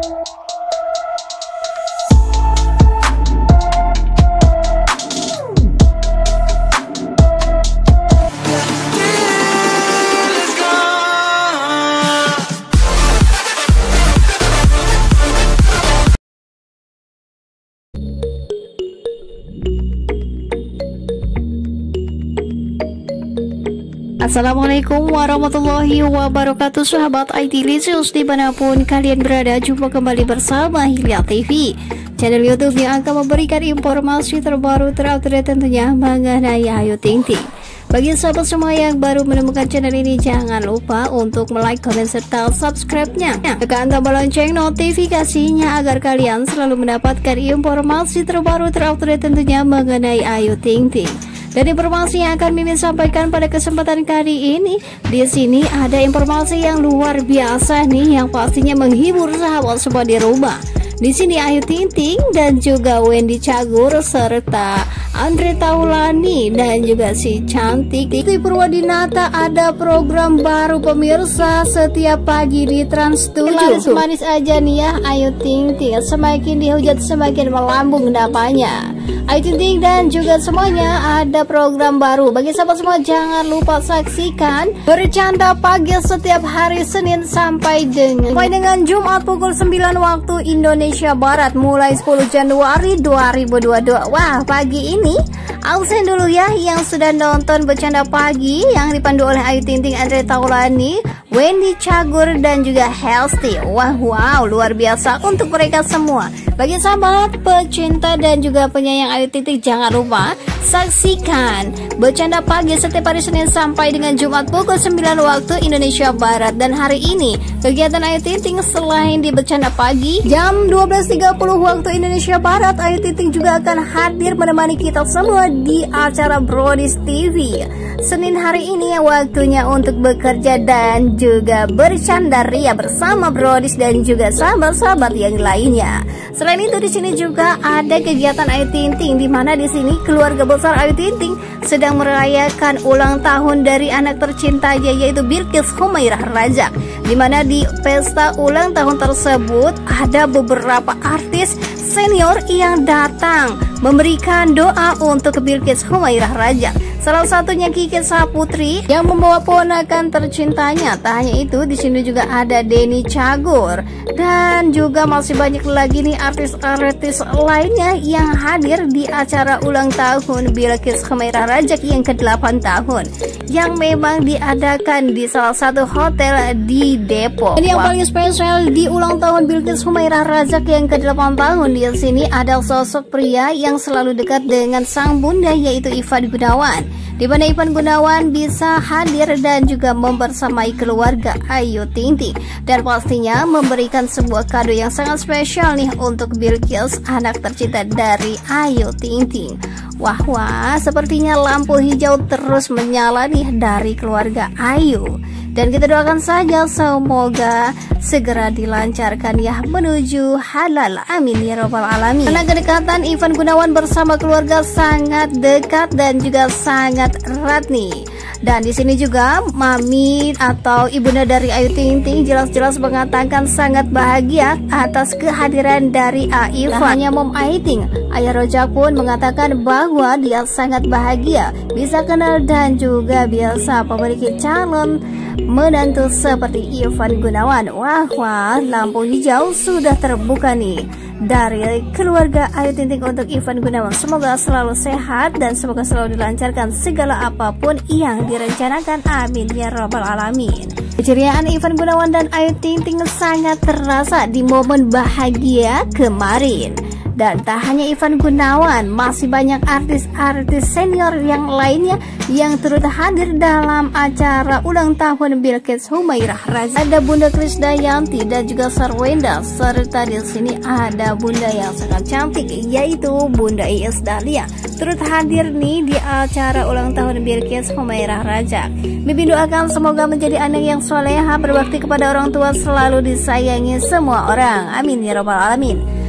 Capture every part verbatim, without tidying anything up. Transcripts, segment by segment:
Assalamualaikum warahmatullahi wabarakatuh, sahabat I T Licious dimanapun kalian berada. Jumpa kembali bersama Hilya T V, channel YouTube yang akan memberikan informasi terbaru terupdate tentunya mengenai Ayu Ting Ting. Bagi sahabat semua yang baru menemukan channel ini, jangan lupa untuk like, komen, serta subscribe-nya. Tekan tombol lonceng notifikasinya agar kalian selalu mendapatkan informasi terbaru terupdate tentunya mengenai Ayu Ting Ting. Dan informasi yang akan Mimin sampaikan pada kesempatan kali ini, di sini ada informasi yang luar biasa nih, yang pastinya menghibur sahabat semua di rumah. Di sini Ayu Ting Ting dan juga Wendy Cagur serta Andre Taulani dan juga si cantik Titi Purwadinata ada program baru pemirsa setiap pagi di Trans tujuh. Manis aja nih ya Ayu Ting Ting, semakin dihujat semakin melambung napanya. Ayu Ting Ting dan juga semuanya ada program baru. Bagi sahabat semua jangan lupa saksikan Bercanda Pagi setiap hari Senin sampai dengan sampai dengan Jumat pukul sembilan waktu Indonesia Barat mulai sepuluh Januari dua ribu dua puluh dua. Wah, pagi ini absen dulu ya yang sudah nonton Bercanda Pagi yang dipandu oleh Ayu Ting Ting, Andre Taulani, Wendy Cagur dan juga Helsti. Wah, wow, luar biasa untuk mereka semua. Bagi sahabat pecinta dan juga penyayang Ayu Ting Ting, jangan lupa saksikan Bercanda Pagi setiap hari Senin sampai dengan Jumat pukul sembilan waktu Indonesia Barat. Dan hari ini kegiatan Ayu Ting Ting selain di Bercanda Pagi jam dua belas tiga puluh waktu Indonesia Barat, Ayu Ting Ting juga akan hadir menemani kita semua di acara Brodis T V. Senin hari ini waktunya untuk bekerja dan juga bercanda ria bersama Brodis dan juga sahabat-sahabat yang lainnya. Selain itu di sini juga ada kegiatan Ayu Ting Ting, di mana di sini keluarga besar Ayu Ting Ting sedang merayakan ulang tahun dari anak tercintanya yaitu Bilqis Humairah Rajak. Di mana di pesta ulang tahun tersebut ada beberapa artis senior yang datang memberikan doa untuk Bilqis Humairah Rajak. Salah satunya Kiki Saputri yang membawa ponakan tercintanya. Tak hanya itu, di sini juga ada Denny Cagur dan juga masih banyak lagi nih artis-artis lainnya yang hadir di acara ulang tahun Bilqis Humairah Rajak yang ke delapan tahun yang memang diadakan di salah satu hotel di Depok. Dan yang paling spesial di ulang tahun Bilqis Humairah Rajak yang ke delapan tahun, di sini ada sosok pria yang selalu dekat dengan sang bunda yaitu Ivan Gunawan, di mana Ivan Gunawan bisa hadir dan juga membersamai keluarga Ayu Ting Ting dan pastinya memberikan sebuah kado yang sangat spesial nih untuk Bilqis, anak tercinta dari Ayu Ting Ting. Wah wah, sepertinya lampu hijau terus menyala nih dari keluarga Ayu. Dan kita doakan saja semoga segera dilancarkan ya menuju halal, amin ya robbal alamin. Karena kedekatan Ivan Gunawan bersama keluarga sangat dekat dan juga sangat erat nih. Dan di sini juga mami atau ibunda dari Ayu Ting Ting jelas-jelas mengatakan sangat bahagia atas kehadiran dari Ivan. Hanya Mom Ayu Ting, Ayah Rojak pun mengatakan bahwa dia sangat bahagia bisa kenal dan juga biasa memiliki calon menantu seperti Ivan Gunawan. Wah wah, lampu hijau sudah terbuka nih dari keluarga Ayu Ting Ting untuk Ivan Gunawan. Semoga selalu sehat dan semoga selalu dilancarkan segala apapun yang direncanakan, amin ya robbal alamin. Keceriaan Ivan Gunawan dan Ayu Ting Ting sangat terasa di momen bahagia kemarin. Dan tak hanya Ivan Gunawan, masih banyak artis-artis senior yang lainnya yang turut hadir dalam acara ulang tahun Bilqis Humairah Rajak. Ada Bunda Krisdayanti dan juga Sarwenda, serta di sini ada bunda yang sangat cantik yaitu Bunda Iis Dahlia turut hadir nih di acara ulang tahun Bilqis Humairah Rajak. Mimin doakan semoga menjadi anak yang soleha, berbakti kepada orang tua, selalu disayangi semua orang, amin ya robbal alamin.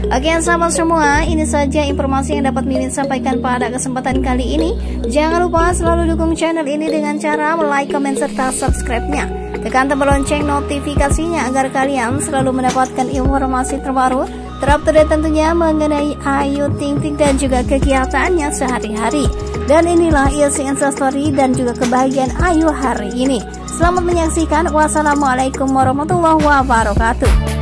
Oke sahabat semua, ini saja informasi yang dapat Mimin sampaikan pada kesempatan kali ini. Jangan lupa selalu dukung channel ini dengan cara like, komen, serta subscribe-nya. Tekan tombol lonceng notifikasinya agar kalian selalu mendapatkan informasi terbaru, terupdate tentunya mengenai Ayu Ting Ting dan juga kegiatannya sehari-hari. Dan inilah isi instastory dan juga kebahagiaan Ayu hari ini. Selamat menyaksikan. Wassalamualaikum warahmatullahi wabarakatuh.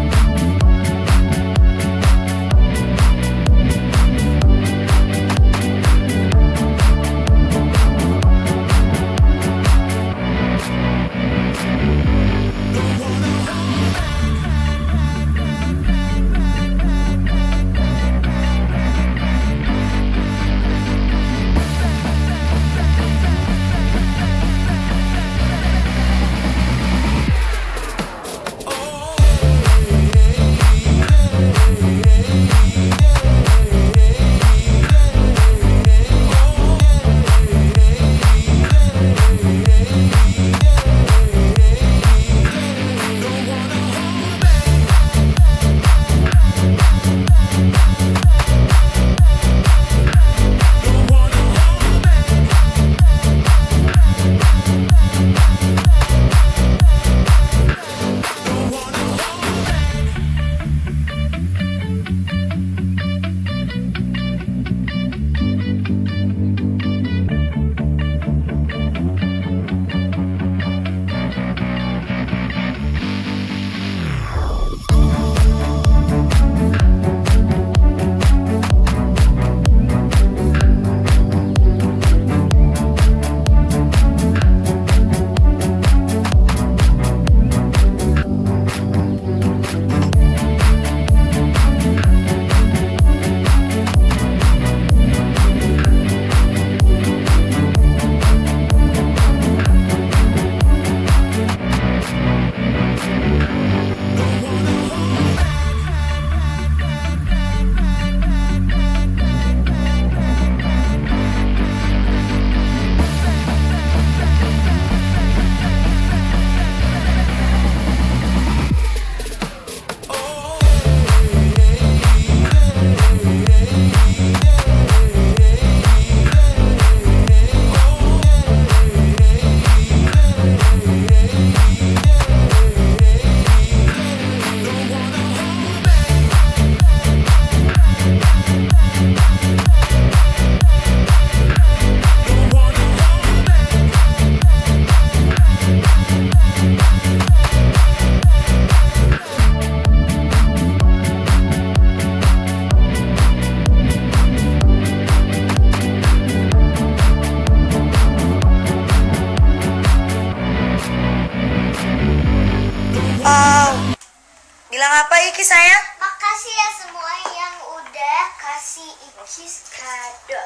Bilang apa Iki sayang? Makasih ya semua yang udah kasih Ikis kado.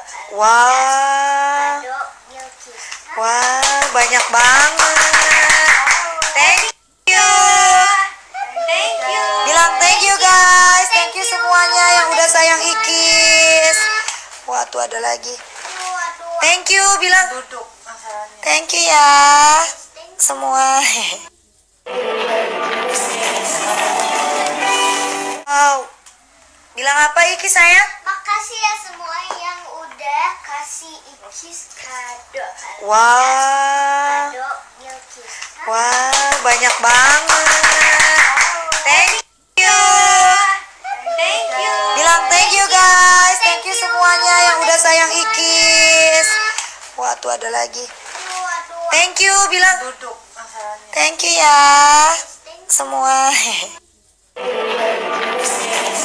Wah. Kado Milkis. Wah, banyak banget. Thank you. Thank you. Bilang thank you guys. Thank you semuanya yang udah sayang Ikis. Wah, tuh ada lagi. Thank you, bilang. Duduk masalahnya. Thank you ya semua. Wow. Bilang apa Iki sayang? Makasih ya semua yang udah kasih Ikis kado. Wah. Kado Milkis. Wah, banyak banget. Thank you. Thank you. Bilang thank you guys. Thank you semuanya yang udah sayang Ikis. Wah, tuh ada lagi. Thank you, bilang. Duduk masalahnya. Thank you ya semua.